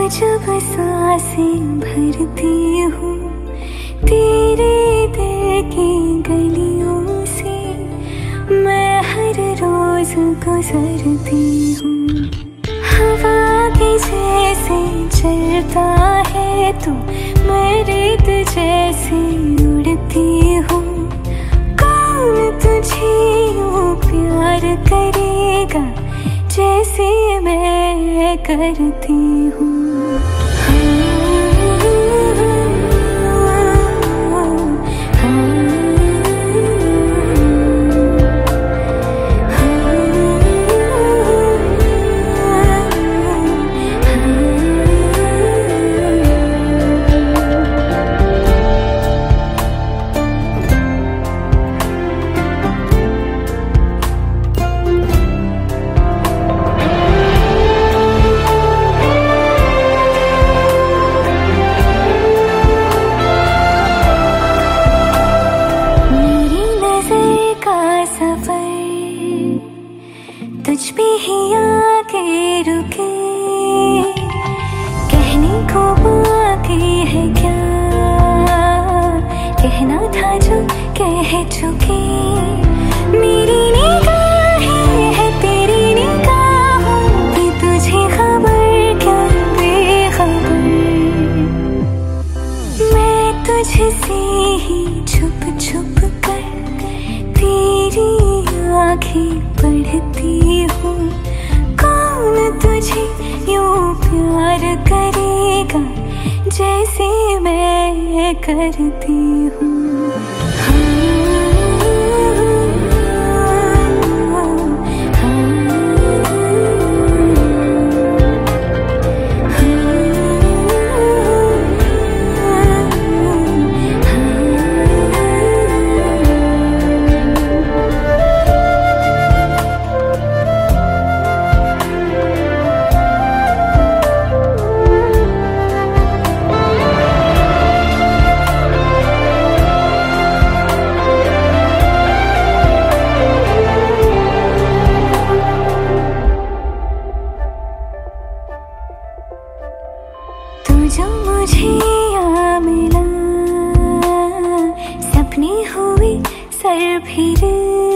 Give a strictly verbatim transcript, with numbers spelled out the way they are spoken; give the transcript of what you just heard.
जब सांसें भरती हूँ तेरे दिल की गलियों से, मैं हर रोज गुजरती हूँ। हवा के जैसे चलता है तू, मैं रेत जैसे उड़ती हूँ। कौन तुझे यूँ प्यार करेगा जैसे मैं करती हूँ। तुझ पे ही आके रुके, कहने को बाकी है क्या, कहना था जो कह चुके। मेरी निगाहें है तेरी निगाहों की, तुझे खबर क्या बेखबर। मैं तुझसे ही छुप छुप कर तेरी आँखें पढ़ती हूँ। कौन तुझे यूँ प्यार करेगा जैसे मैं करती हूँ। जो मुझे यहाँ मिला, सपने हुए सर फिरे।